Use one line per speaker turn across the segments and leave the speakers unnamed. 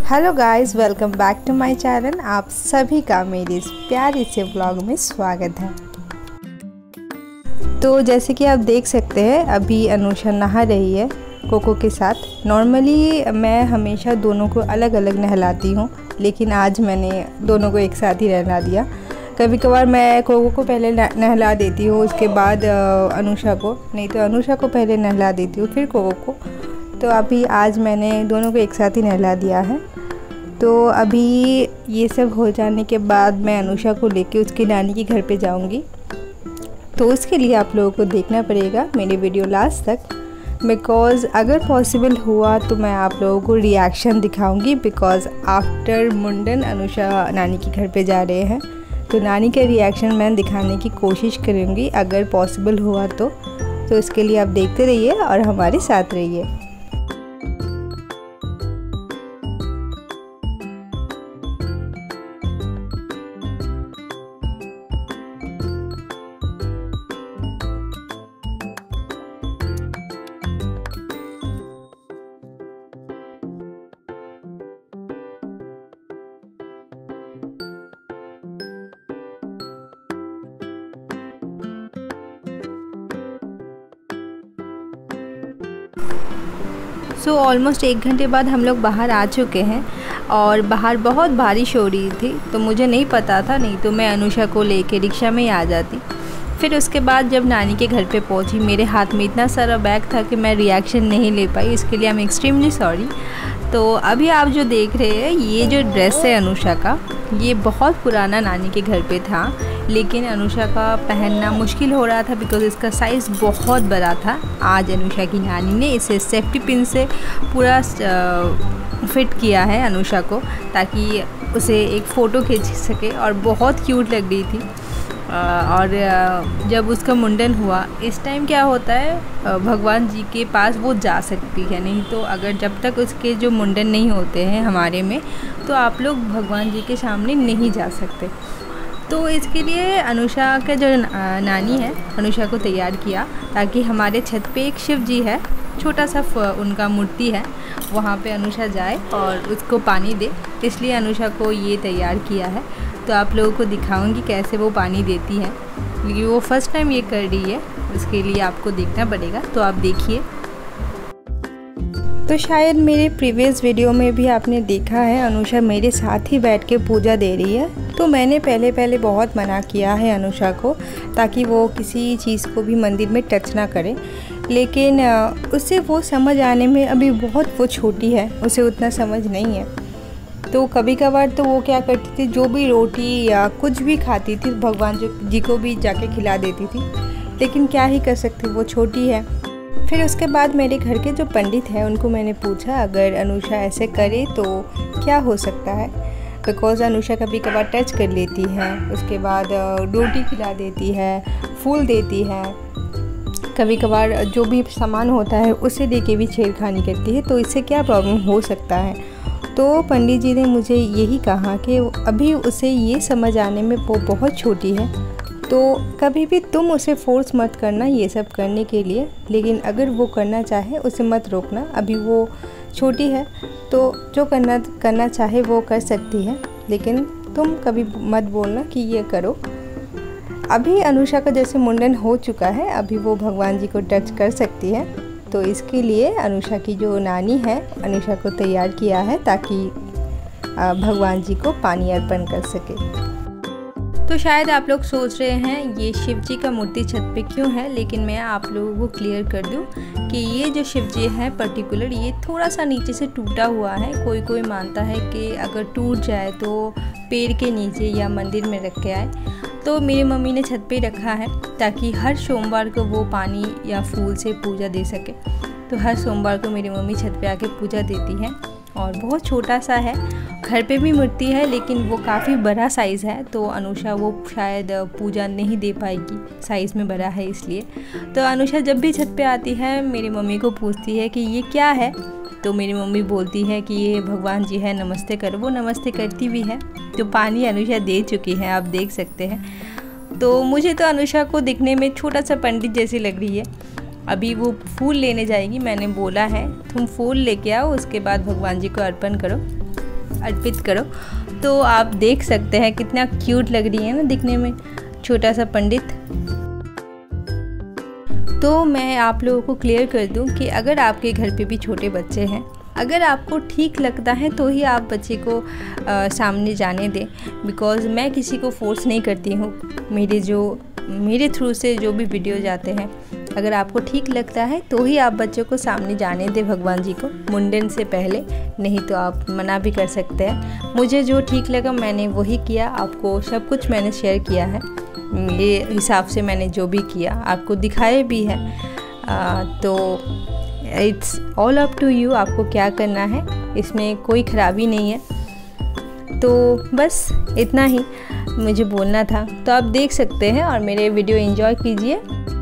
Hello guys, welcome back to my channel. आप सभी का मेरे इस प्यारे से व्लॉग में स्वागत है। तो जैसे कि आप देख सकते हैं, अभी अनुषा नहा रही है कोको के साथ। नॉर्मली मैं हमेशा दोनों को अलग अलग नहलाती हूँ, लेकिन आज मैंने दोनों को एक साथ ही नहला दिया। कभी कभार मैं कोको को पहले नहला देती हूँ, उसके बाद अनुषा को, नहीं तो अनुषा को पहले नहला देती हूँ फिर कोको को। तो अभी आज मैंने दोनों को एक साथ ही नहला दिया है। तो अभी ये सब हो जाने के बाद मैं अनुषा को लेके उसकी नानी के घर पे जाऊंगी। तो उसके लिए आप लोगों को देखना पड़ेगा मेरी वीडियो लास्ट तक, बिकॉज़ अगर पॉसिबल हुआ तो मैं आप लोगों को रिएक्शन दिखाऊंगी। बिकॉज़ आफ्टर मुंडन अनुषा नानी के घर पे जा रहे हैं, तो नानी का रिएक्शन मैं दिखाने की कोशिश करूँगी अगर पॉसिबल हुआ तो इसके लिए आप देखते रहिए और हमारे साथ रहिए। सो ऑलमोस्ट 1 घंटे बाद हम लोग बाहर आ चुके हैं और बाहर बहुत बारिश हो रही थी, तो मुझे नहीं पता था, नहीं तो मैं अनुषा को लेके रिक्शा में ही आ जाती। फिर उसके बाद जब नानी के घर पे पहुंची, मेरे हाथ में इतना सारा बैग था कि मैं रिएक्शन नहीं ले पाई। इसके लिए आई एम एक्सट्रीमली सॉरी। तो अभी आप जो देख रहे हैं, ये जो ड्रेस है अनुषा का, ये बहुत पुराना नानी के घर पे था, लेकिन अनुषा का पहनना मुश्किल हो रहा था बिकॉज़ इसका साइज़ बहुत बड़ा था। आज अनुषा की नानी ने इसे सेफ्टी पिन से पूरा फिट किया है अनुषा को, ताकि उसे एक फ़ोटो खींच सके, और बहुत क्यूट लग रही थी। और जब उसका मुंडन हुआ, इस टाइम क्या होता है, भगवान जी के पास वो जा सकती है, नहीं तो अगर जब तक उसके जो मुंडन नहीं होते हैं हमारे में, तो आप लोग भगवान जी के सामने नहीं जा सकते। तो इसके लिए अनुषा का जो नानी है, अनुषा को तैयार किया ताकि हमारे छत पे एक शिव जी है, छोटा सा उनका मूर्ति है, वहाँ पे अनुषा जाए और उसको पानी दे। इसलिए अनुषा को ये तैयार किया है। तो आप लोगों को दिखाऊंगी कैसे वो पानी देती है, क्योंकि वो फर्स्ट टाइम ये कर रही है, उसके लिए आपको देखना पड़ेगा। तो आप देखिए। तो शायद मेरे प्रीवियस वीडियो में भी आपने देखा है, अनुषा मेरे साथ ही बैठ के पूजा दे रही है। तो मैंने पहले बहुत मना किया है अनुषा को, ताकि वो किसी चीज़ को भी मंदिर में टच ना करे, लेकिन उससे वो समझ आने में अभी बहुत, वो छोटी है, उसे उतना समझ नहीं है। तो कभी कभार तो वो क्या करती थी, जो भी रोटी या कुछ भी खाती थी, भगवान जी को भी जाके खिला देती थी, लेकिन क्या ही कर सकती, वो छोटी है। फिर उसके बाद मेरे घर के जो पंडित हैं, उनको मैंने पूछा अगर अनुषा ऐसे करे तो क्या हो सकता है, बिकॉज़ अनुषा कभी कभार टच कर लेती है, उसके बाद रोटी खिला देती है, फूल देती है, कभी कभार जो भी सामान होता है उसे लेके भी छेड़खानी करती है, तो इससे क्या प्रॉब्लम हो सकता है। तो पंडित जी ने मुझे यही कहा कि अभी उसे ये समझ आने में वो बहुत छोटी है, तो कभी भी तुम उसे फोर्स मत करना ये सब करने के लिए, लेकिन अगर वो करना चाहे उसे मत रोकना, अभी वो छोटी है, तो जो करना चाहे वो कर सकती है, लेकिन तुम कभी मत बोलना कि ये करो। अभी अनुषा का जैसे मुंडन हो चुका है, अभी वो भगवान जी को टच कर सकती है। तो इसके लिए अनुषा की जो नानी है, अनुषा को तैयार किया है ताकि भगवान जी को पानी अर्पण कर सके। तो शायद आप लोग सोच रहे हैं ये शिव जी का मूर्ति छत पे क्यों है, लेकिन मैं आप लोगों को क्लियर कर दूं कि ये जो शिव जी है पर्टिकुलर, ये थोड़ा सा नीचे से टूटा हुआ है। कोई मानता है कि अगर टूट जाए तो पेड़ के नीचे या मंदिर में रख के आए। तो मेरी मम्मी ने छत पे रखा है ताकि हर सोमवार को वो पानी या फूल से पूजा दे सके। तो हर सोमवार को मेरी मम्मी छत पे आके पूजा देती है, और बहुत छोटा सा है। घर पे भी मूर्ति है, लेकिन वो काफ़ी बड़ा साइज़ है, तो अनुषा वो शायद पूजा नहीं दे पाएगी, साइज़ में बड़ा है इसलिए। तो अनुषा जब भी छत पे आती है, मेरी मम्मी को पूछती है कि ये क्या है, तो मेरी मम्मी बोलती है कि ये भगवान जी है, नमस्ते करो। वो नमस्ते करती भी है। तो पानी अनुषा दे चुकी है, आप देख सकते हैं। तो मुझे तो अनुषा को दिखने में छोटा सा पंडित जैसी लग रही है। अभी वो फूल लेने जाएगी, मैंने बोला है तुम फूल लेके आओ, उसके बाद भगवान जी को अर्पण करो। अर्पित करो। तो आप देख सकते हैं कितना क्यूट लग रही है ना दिखने में, छोटा सा पंडित। तो मैं आप लोगों को क्लियर कर दूं कि अगर आपके घर पे भी छोटे बच्चे हैं, अगर आपको ठीक लगता है तो ही आप बच्चे को सामने जाने दें, बिकॉज़ मैं किसी को फोर्स नहीं करती हूँ। मेरे थ्रू से जो भी वीडियो जाते हैं, अगर आपको ठीक लगता है तो ही आप बच्चों को सामने जाने दें भगवान जी को, मुंडन से पहले, नहीं तो आप मना भी कर सकते हैं। मुझे जो ठीक लगा मैंने वही किया, आपको सब कुछ मैंने शेयर किया है, मेरे हिसाब से मैंने जो भी किया आपको दिखाए भी है। तो it's all up to you, आपको क्या करना है, इसमें कोई ख़राबी नहीं है। तो बस इतना ही मुझे बोलना था। तो आप देख सकते हैं और मेरे वीडियो एंजॉय कीजिए।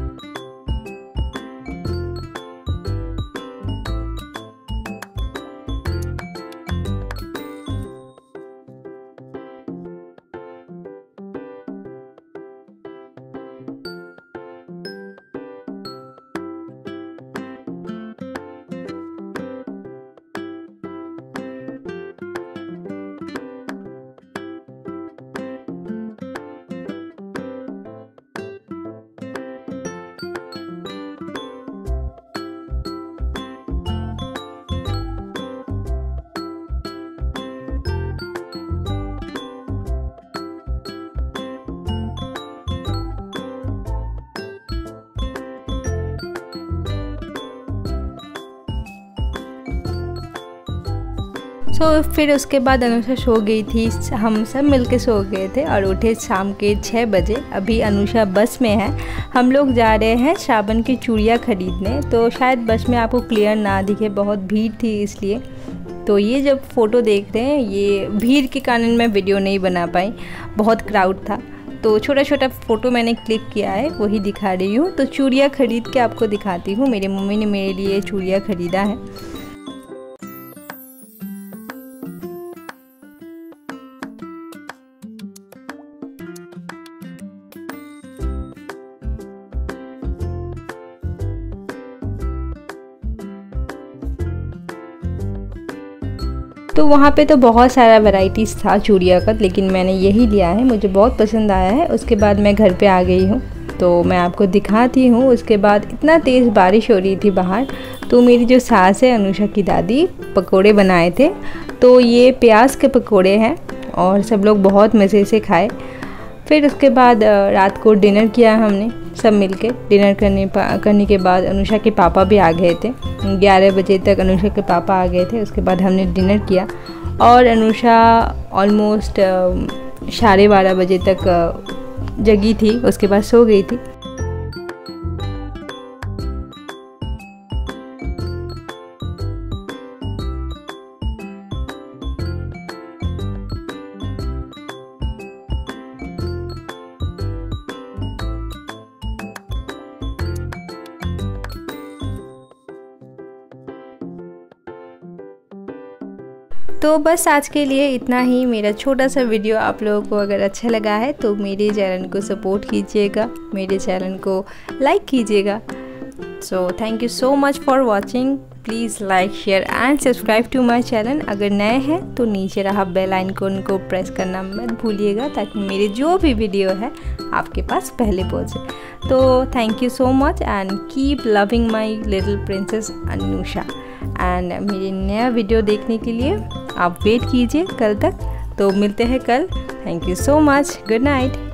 तो फिर उसके बाद अनुषा सो गई थी, हम सब मिलके सो गए थे और उठे शाम के 6 बजे। अभी अनुषा बस में है, हम लोग जा रहे हैं श्रावण की चूड़ियाँ खरीदने। तो शायद बस में आपको क्लियर ना दिखे, बहुत भीड़ थी इसलिए। तो ये जब फ़ोटो देख रहे हैं, ये भीड़ के कारण मैं वीडियो नहीं बना पाई, बहुत क्राउड था। तो छोटा छोटा फ़ोटो मैंने क्लिक किया है, वही दिखा रही हूँ। तो चूड़ियाँ खरीद के आपको दिखाती हूँ। मेरी मम्मी ने मेरे लिए चूड़ियाँ ख़रीदा है। तो वहाँ पे तो बहुत सारा वैरायटीज़ था चूड़िया का, लेकिन मैंने यही लिया है, मुझे बहुत पसंद आया है। उसके बाद मैं घर पे आ गई हूँ, तो मैं आपको दिखाती हूँ। उसके बाद इतना तेज़ बारिश हो रही थी बाहर, तो मेरी जो सास है अनुषा की दादी, पकोड़े बनाए थे। तो ये प्याज के पकोड़े हैं और सब लोग बहुत मज़े से खाए। फिर उसके बाद रात को डिनर किया हमने सब मिलके। डिनर करने के बाद अनुषा के पापा भी आ गए थे, 11 बजे तक अनुषा के पापा आ गए थे। उसके बाद हमने डिनर किया और अनुषा ऑलमोस्ट 12:30 बजे तक जगी थी, उसके बाद सो गई थी। तो बस आज के लिए इतना ही। मेरा छोटा सा वीडियो आप लोगों को अगर अच्छा लगा है तो मेरे चैनल को सपोर्ट कीजिएगा, मेरे चैनल को लाइक कीजिएगा। So thank you so much for watching. Please like, share and subscribe to my channel. अगर नए हैं तो नीचे रहा बेल आइकन को प्रेस करना मत भूलिएगा, ताकि मेरे जो भी वीडियो है आपके पास पहले पहुँचे। तो thank you so much and keep loving my little princess Anusha. And मेरी नया वीडियो देखने के लिए आप वेट कीजिए कल तक। तो मिलते हैं कल। Thank you so much. Good night.